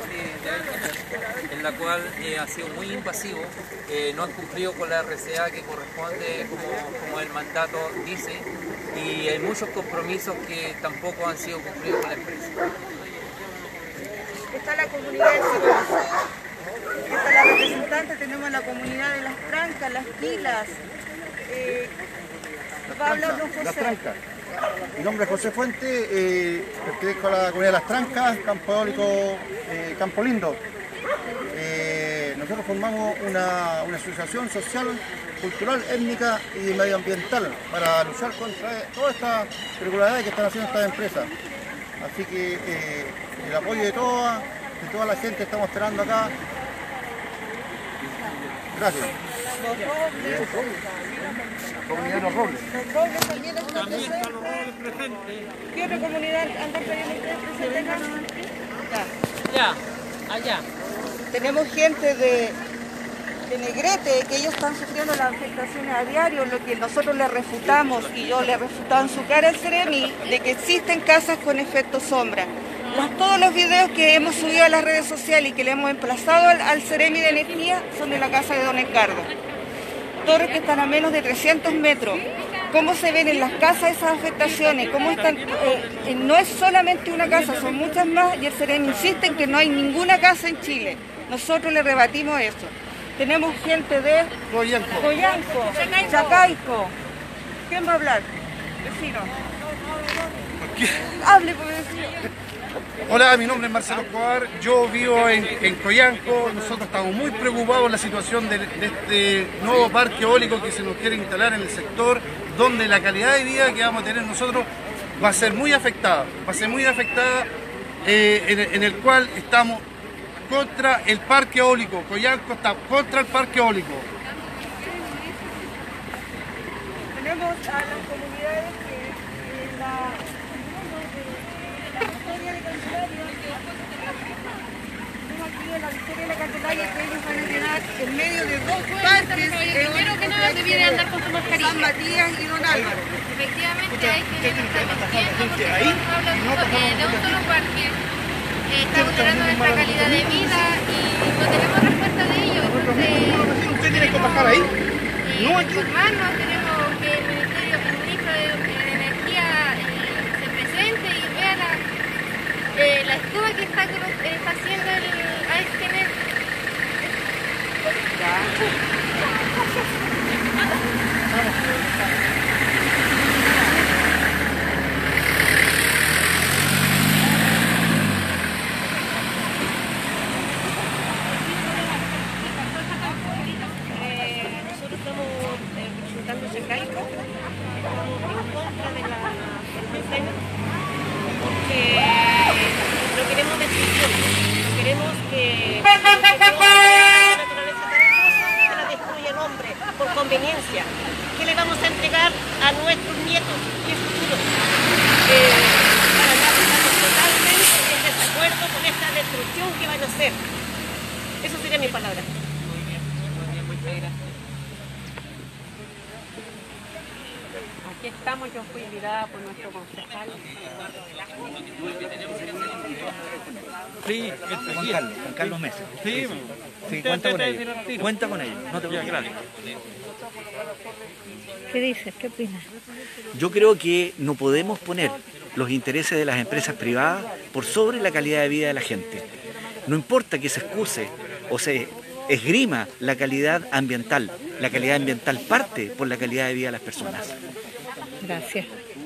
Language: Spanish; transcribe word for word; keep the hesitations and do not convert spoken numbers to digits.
sí, de en la cual eh, ha sido muy invasivo, eh, no han cumplido con la R C A que corresponde como, como el mandato dice, y hay muchos compromisos que tampoco han sido cumplidos con la empresa. Está la comunidad del Sur, está la representante, tenemos la comunidad de Las Trancas, Las Pilas. Eh, va a hablar don José. Las Trancas. Mi nombre es José Fuente, eh, pertenezco a la comunidad de Las Trancas, Campo Eólico, eh, Campo Lindo. Eh, nosotros formamos una, una asociación social, cultural, étnica y medioambiental para luchar contra todas estas irregularidades que están haciendo estas empresas. Así que eh, el apoyo de toda, de toda la gente estamos esperando acá. Gracias. Comunidad de Los Robles. Los Robles también están presentes. ¿Qué otra comunidad andan trayendo ustedes presentes acá? Ya, allá. Tenemos gente de, de Negrete, que ellos están sufriendo las afectaciones a diario, lo que nosotros le refutamos, y yo le he refutado en su cara al Ceremi, de que existen casas con efecto sombra. Las, todos los videos que hemos subido a las redes sociales y que le hemos emplazado al, al Ceremi de Energía son de la casa de don Edgardo. Torres que están a menos de trescientos metros. ¿Cómo se ven en las casas esas afectaciones? ¿Cómo están? Eh, eh, no es solamente una casa, son muchas más, y el Ceremi insiste en que no hay ninguna casa en Chile. Nosotros le rebatimos eso. Tenemos gente de Coyanco, Coyanco, Chacaico. ¿Quién va a hablar? Vecino. Hable, pues, vecino. Hola, mi nombre es Marcelo Escobar, yo vivo en, en Coyanco. Nosotros estamos muy preocupados por la situación de, de este nuevo parque eólico que se nos quiere instalar en el sector, donde la calidad de vida que vamos a tener nosotros va a ser muy afectada, va a ser muy afectada, eh, en, en el cual estamos contra el parque eólico. Coyanco está contra el parque eólico. Tenemos a las comunidades que en la Victoria de Candelaria, tenemos aquí en la Victoria de Candelaria que ellos van a llenar en medio de dos parques. Primero que nada debiera andar con su mascarilla. San Matías y Don Álvaro. Efectivamente hay que estar mintiendo porque cuando habla de, de un solo parque eh, está vulnerando nuestra calidad de vida y no tenemos respuesta de ello. Entonces, ¿usted tiene que bajar ahí? Eh, No, aquí. informarnos, tenemos que el Ministerio, el Ministro de, de Energía eh, se presente y vea la, eh, la estufa que está, eh, está haciendo el A S G N E T. Nosotros estamos eh, representando Chacaico, estamos en contra de la empresa porque no queremos destrucción, no queremos que la naturaleza tan hermosa que la destruya el hombre por conveniencia. ¿Qué le vamos a entregar a nuestros nietos y futuros? Eh, para nada, estamos totalmente en desacuerdo con esta destrucción que van a hacer. Eso sería mi palabra. Aquí estamos, yo fui invitada por nuestro concejal. Sí, Juan Carlos, Juan Carlos Mesa. Sí, sí, cuenta con ellos. Cuenta con ellos, no te preocupes. ¿Qué dices? ¿Qué opinas? Yo creo que no podemos poner los intereses de las empresas privadas por sobre la calidad de vida de la gente. No importa que se excuse o se esgrima la calidad ambiental. La calidad ambiental parte por la calidad de vida de las personas. Gracias.